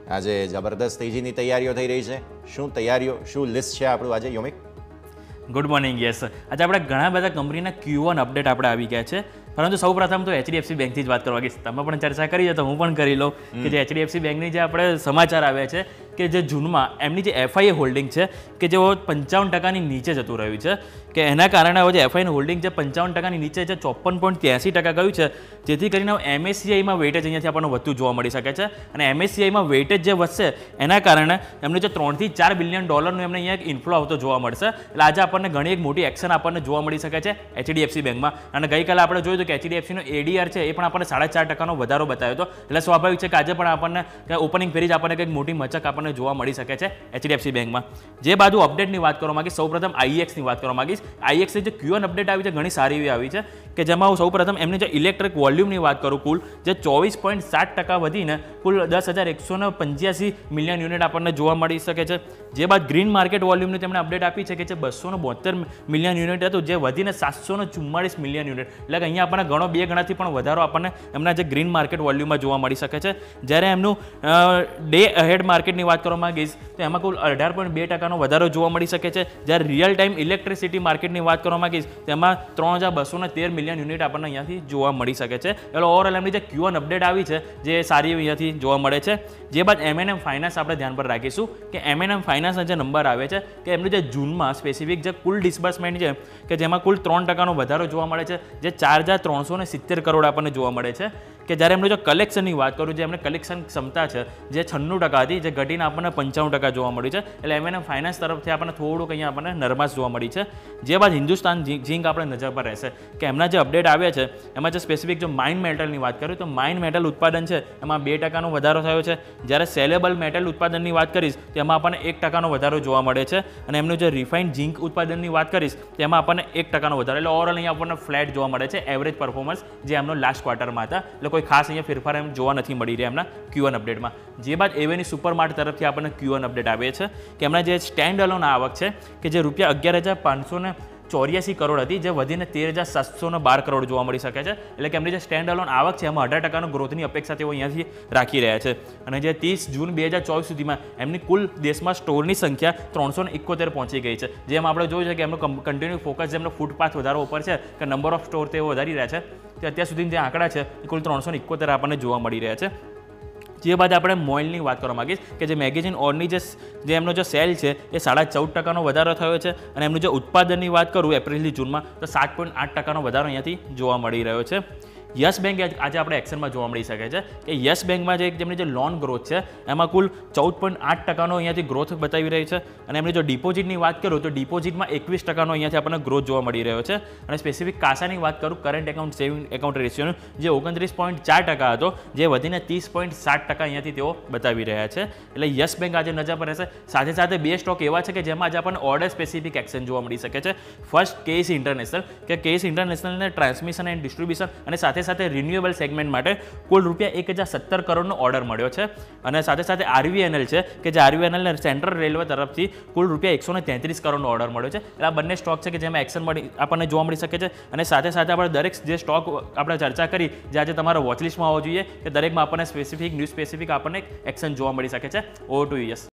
આજે જબરદસ્ત તેજીની તૈયારીઓ થઈ રહી છે. શું તૈયારીઓ, શું લિસ્ટ છે આપણું આજે યોમિક? Good morning. યસ, આજે આપણે ઘણા બધા કંપનીના Q1 અપડેટ આપણે આવી ગયા છે, પરંતુ સૌ પ્રથમ તો HDFC બેંકથી જ વાત કરવા માંગીશ. તમે પણ ચર્ચા કરી છે તો હું પણ કરી લઉં કે જે HDFC બેંકની જે આપણે સમાચાર આવ્યા છે કે જે જૂનમાં એમની જે FIA હોલ્ડિંગ છે કે જેઓ 55%ની નીચે જતું રહ્યું છે, કે એના કારણે હવે જે FIA હોલ્ડિંગ છે 55%ની નીચે જે 54.83% ગયું છે, જેથી કરીને MSCIમાં વેટેજ અહીંયાથી આપણને વધતું જોવા મળી શકે છે. અને MSCIમાં વેટેજ જે વધશે એના કારણે એમને જે $3 થી $4 બિલિયન એમને અહીંયા એક ઇન્ફ્લો આવતો જોવા મળશે. એટલે આજે આપણને ઘણી એક મોટી એક્શન આપણને જોવા મળી શકે છે HDFC બેંકમાં. અને ગઈકાલે આપણે જોયું હતું કે HDFCનો ADR છે એ પણ આપણને 4.5%નો વધારો બતાવ્યો હતો. એટલે સ્વાભાવિક છે કે આજે પણ આપણને ઓપનિંગ ફેરી જ આપણને કંઈક મોટી મચક આપણને જોવા મળી શકે છે HDFC બેંકમાં. જે બાજુ અપડેટની વાત કરવા માંગીશ, સૌપ્રથમ IEXની વાત કરવા માંગીશ. IEXની જે Q1 અપડેટ આવી છે ઘણી સારી એવી આવી છે, કે જેમાં હું સૌપ્રથમ એમની જે ઇલેક્ટ્રિક વોલ્યુમની વાત કરું, કુલ જે 24.7% વધીને કુલ 10,185 મિલિયન યુનિટ આપણને જોવા મળી શકે છે. જે બાદ ગ્રીન માર્કેટ વોલ્યુમની તેમણે અપડેટ આપી છે કે જે 272 મિલિયન યુનિટ હતું, જે વધીને 744 મિલિયન યુનિટ, એટલે કે અહીંયા આપણને ઘણો 2 ગણાથી પણ વધારો આપણને એમના જે ગ્રીન માર્કેટ વોલ્યુમમાં જોવા મળી શકે છે. જ્યારે એમનું ડે અહેડ માર્કેટની વાત કરવા માંગીશ તો એમાં કુલ 18.2%નો વધારો જોવા મળી શકે છે. જ્યારે રિયલ ટાઈમ ઇલેક્ટ્રિસિટી માર્કેટની વાત કરવા માંગીશ તેમાં 3,213 મિલિયન યુનિટ આપણને અહીંયાથી જોવા મળી શકે છે. એટલે ઓવરઓલ એમની જે Q1 અપડેટ આવી છે જે સારી અહીંયાથી જોવા મળે છે. જે બાદ M&M ફાઇનાન્સ આપણે ધ્યાન પર રાખીશું કે M&M ફાઇનાન્સના જે નંબર આવે છે કે એમનું જે જૂનમાં સ્પેસિફિક જે કુલ ડિસ્બર્સમેન્ટ છે કે જેમાં કુલ 3%નો વધારો જોવા મળે છે, જે 4,370 કરોડ આપણને જોવા મળે છે. કે જ્યારે એમનું જો કલેક્શનની વાત કરું, જે એમને કલેક્શન ક્ષમતા છે જે 96% હતી, જે ઘટીને આપણને 95% જોવા મળી છે. એટલે M&M ફાઇનાન્સ તરફથી આપણને થોડુંક અહીંયા આપણને નરમાશ જોવા મળી છે. જે બાદ હિન્દુસ્તાન ઝિંક આપણે નજર પર રહેશે કે એમના જે અપડેટ આવ્યા છે એમાં જે સ્પેસિફિક જો માઇન મેટલની વાત કરું તો માઇન મેટલ ઉત્પાદન છે એમાં 2%નો વધારો થયો છે. જ્યારે સેલેબલ મેટલ ઉત્પાદનની વાત કરીશ તો એમાં આપણને 1%નો વધારો જોવા મળે છે. અને એમનું જે રિફાઇન્ડ ઝિંક ઉત્પાદનની વાત કરીશ તો એમાં આપણને 1%નો વધારો, એટલે ઓવરઓલ અહીંયા આપણને ફ્લેટ જોવા મળે છે એવરેજ પરફોર્મન્સ જે એમનો લાસ્ટ ક્વાર્ટરમાં હતા. એટલે કોઈ ખાસ અહીંયા ફેરફાર એમ જોવા નથી મળી રહ્યા એમના Q1 અપડેટમાં. જે બાદ એવેની સુપરમાર્ટ તરફથી આપણને Q1 અપડેટ આવે છે કે એમના જે સ્ટેન્ડ અલોન આવક છે કે જે ₹11,584 કરોડ હતી, જે વધીને 13,712 કરોડ જોવા મળી શકે છે. એટલે કે એમની જે સ્ટેન્ડ અલોન આવક છે એમાં 18%નો ગ્રોથની અપેક્ષા તેઓ અહીંયાથી રાખી રહ્યા છે. અને જે 30 જૂન 2024 સુધીમાં એમની કુલ દેશમાં સ્ટોરની સંખ્યા 371 પહોંચી ગઈ છે. જેમ આપણે જોયું છે કે એમનો કન્ટિન્યુ ફોકસ જેમનો ફૂટપાથ વધારો ઉપર છે કે નંબર ઓફ સ્ટોર તેઓ વધારી રહ્યા છે, તે અત્યાર સુધી જે આંકડા છે એ કુલ 371 આપણને જોવા મળી રહ્યા છે. જે બાદ આપણે મોઇલની વાત કરવા માંગીશ કે જે મેગેઝિન ઓરની જે એમનો જે સેલ છે એ 14.5%નો વધારો થયો છે. અને એમનું જે ઉત્પાદનની વાત કરું એપ્રિલથી જૂનમાં તો 7.8%નો વધારો અહીંયાથી જોવા મળી રહ્યો છે. યસ બેંક આજે આપણે એક્શનમાં જોવા મળી શકે છે કે યસ બેંકમાં જે જેમની જે લોન ગ્રોથ છે એમાં કુલ 14.8%નો અહીંયાથી ગ્રોથ બતાવી રહી છે. અને એમની જો ડિપોઝિટની વાત કરું તો ડિપોઝિટમાં 21%નો અહીંયાથી આપણને ગ્રોથ જોવા મળી રહ્યો છે. અને સ્પેસિફિક કાસાની વાત કરું, કરંટ એકાઉન્ટ સેવિંગ એકાઉન્ટ રેશિયોનો જે 29.4% હતો, જે વધીને 30.7% અહીંયાથી તેઓ બતાવી રહ્યા છે. એટલે યસ બેંક આજે નજર પર રહેશે. સાથે સાથે 2 સ્ટોક એવા છે કે જેમાં આજે આપણને ઓર્ડર સ્પેસિફિક એક્શન જોવા મળી શકે છે. ફર્સ્ટ KS ઇન્ટરનેશનલ, કે KS ઇન્ટરનેશનલને ટ્રાન્સમિશન એન્ડ ડિસ્ટ્રીબ્યુશન અને સાથે રિન્યુએબલ સેગમેન્ટ માટે કુલ ₹1,017 કરોડનો ઓર્ડર મળ્યો છે. અને સાથે સાથે RVNL છે કે જે RVNL સેન્ટ્રલ રેલવે તરફથી કુલ ₹133 કરોડનો ઓર્ડર મળ્યો છે. એટલે આ બંને સ્ટોક છે કે જેમાં એક્શન આપણને જોવા મળી શકે છે. અને સાથે સાથે આપણે દરેક જે સ્ટોક આપણે ચર્ચા કરી જે આજે તમારા વોચલિસ્ટમાં હોવો જોઈએ કે દરેકમાં આપણને સ્પેસિફિક ન્યૂઝ સ્પેસિફિક આપણને એક્શન જોવા મળી શકે છે. Over to yes.